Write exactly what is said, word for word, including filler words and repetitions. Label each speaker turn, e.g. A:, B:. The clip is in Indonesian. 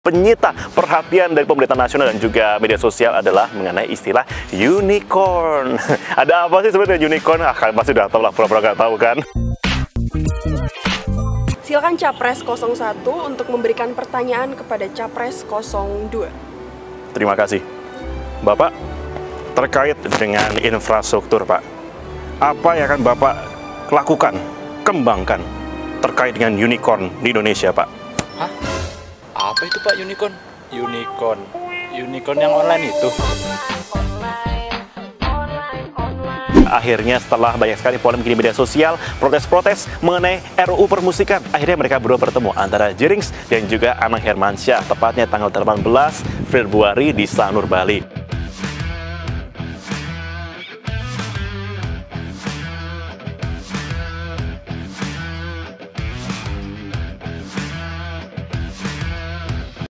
A: penyita perhatian dari pemerintah nasional dan juga media sosial adalah mengenai istilah unicorn. Ada apa sih sebenarnya unicorn? Ah, kalian pasti udah tahu lah, pura-pura nggak tahu kan?
B: Silakan Capres nol satu untuk memberikan pertanyaan kepada Capres nol dua.
A: Terima kasih. Bapak, terkait dengan infrastruktur, Pak, apa yang akan Bapak lakukan, kembangkan terkait dengan unicorn di Indonesia, Pak?
C: Hah? Apa itu, Pak, unicorn? Unicorn? Unicorn yang online itu?
A: Akhirnya setelah banyak sekali polemik di media sosial, protes-protes mengenai R U U permusikan, akhirnya mereka berdua bertemu antara Jerings dan juga Anang Hermansyah, tepatnya tanggal delapan belas Februari di Sanur, Bali.